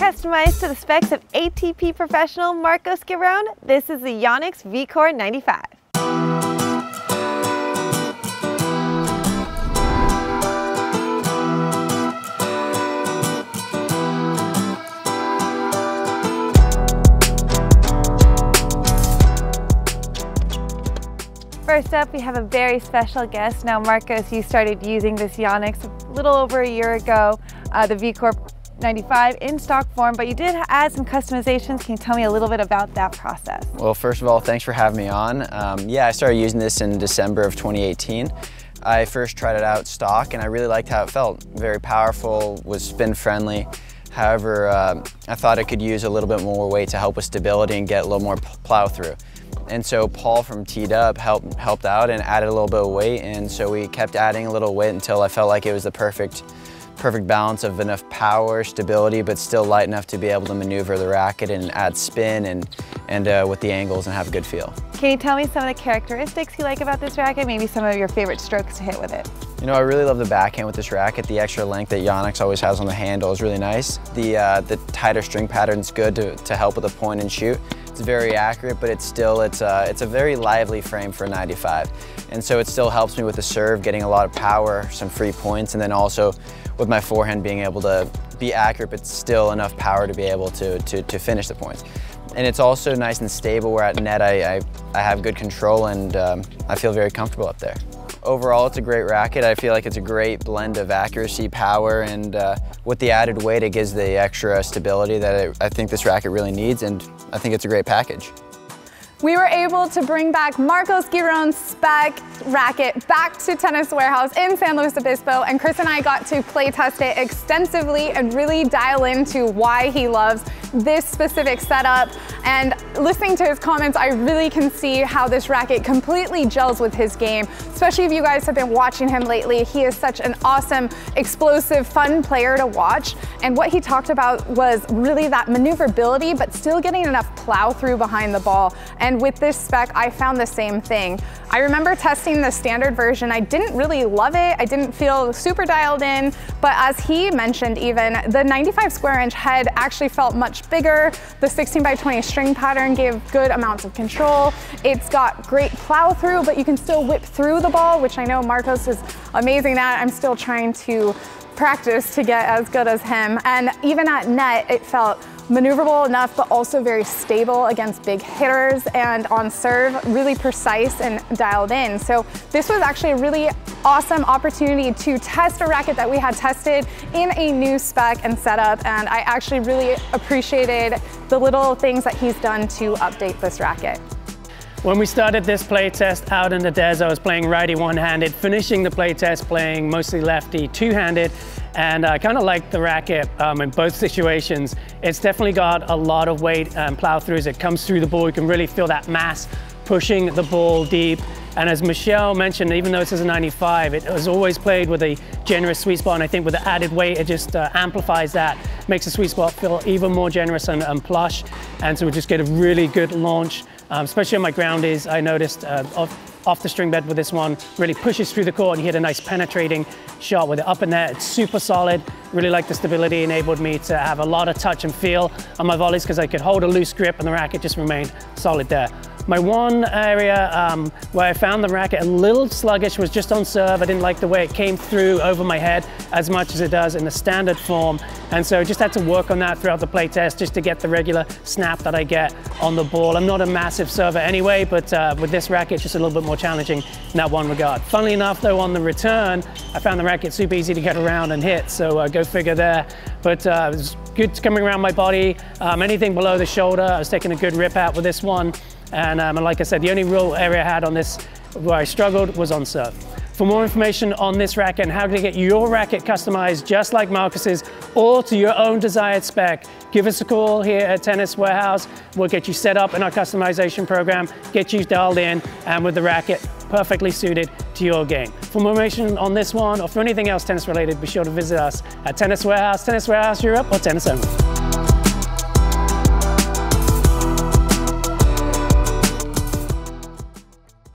Customized to the specs of ATP professional Marco Schiavone, this is the Yonex V-Core 95. First up, we have a very special guest. Now, Marcos, you started using this Yonex a little over a year ago, the V-Core 95 in stock form, but you did add some customizations. Can you tell me a little bit about that process? Well, first of all, thanks for having me on. Yeah, I started using this in December of 2018. I first tried it out stock and I really liked how it felt. Very powerful, was spin friendly. However, I thought it could use a little bit more weight to help with stability and get a little more plow through. And so Paul from T-Dub helped out and added a little bit of weight, and so we kept adding a little weight until I felt like it was the perfect balance of enough power, stability, but still light enough to be able to maneuver the racket and add spin and with the angles and have a good feel. Can you tell me some of the characteristics you like about this racket, maybe some of your favorite strokes to hit with it? You know, I really love the backhand with this racket. The extra length that Yonex always has on the handle is really nice. The tighter string pattern is good to help with the point and shoot. It's very accurate, but it's a very lively frame for a 95. And so it still helps me with the serve, getting a lot of power, some free points, and then also with my forehand being able to be accurate, but still enough power to be able to finish the points. And it's also nice and stable, where at net I have good control and I feel very comfortable up there. Overall, it's a great racket. I feel like it's a great blend of accuracy, power, and with the added weight, it gives the extra stability that I think this racket really needs, and I think it's a great package. We were able to bring back Marco Schiavone's spec racket back to Tennis Warehouse in San Luis Obispo, and Chris and I got to play test it extensively and really dial into why he loves this specific setup. And listening to his comments, I really can see how this racket completely gels with his game, especially if you guys have been watching him lately. He is such an awesome, explosive, fun player to watch. And what he talked about was really that maneuverability, but still getting enough plow through behind the ball. And with this spec, I found the same thing. I remember testing the standard version. I didn't really love it. I didn't feel super dialed in, but as he mentioned even, the 95 square inch head actually felt much bigger. The 16x20 string pattern gave good amounts of control. It's got great plow through, but you can still whip through the ball, which I know Marcos is amazing at. I'm still trying to practice to get as good as him. And even at net, it felt maneuverable enough, but also very stable against big hitters, and on serve, really precise and dialed in. So this was actually a really awesome opportunity to test a racket that we had tested in a new spec and setup, and I actually really appreciated the little things that he's done to update this racket. When we started this playtest out in the Des, I was playing righty one-handed, finishing the playtest playing mostly lefty two-handed, and I kind of like the racket in both situations. It's definitely got a lot of weight and plow through as it comes through the ball. You can really feel that mass pushing the ball deep. And as Michelle mentioned, even though this is a 95, it has always played with a generous sweet spot, and I think with the added weight, it just amplifies that, makes the sweet spot feel even more generous and plush, and so we just get a really good launch, especially on my groundies. I noticed off the string bed with this one, really pushes through the court and you hit a nice penetrating shot with it up in there. It's super solid. Really like the stability, enabled me to have a lot of touch and feel on my volleys because I could hold a loose grip and the racket just remained solid there. My one area where I found the racket a little sluggish was just on serve. I didn't like the way it came through over my head as much as it does in the standard form. And so just had to work on that throughout the play test just to get the regular snap that I get on the ball. I'm not a massive server anyway, but with this racket, it's just a little bit more challenging in that one regard. Funnily enough, though, on the return, I found the racket super easy to get around and hit, so go figure there. But it was good coming around my body. Anything below the shoulder, I was taking a good rip out with this one. And like I said, the only real area I had on this where I struggled was on serve. For more information on this racket and how to get your racket customized just like Marcos's or to your own desired spec, give us a call here at Tennis Warehouse. We'll get you set up in our customization program, get you dialed in, and with the racket perfectly suited to your game. For more information on this one or for anything else tennis related, be sure to visit us at Tennis Warehouse, Tennis Warehouse Europe, or Tennis Only.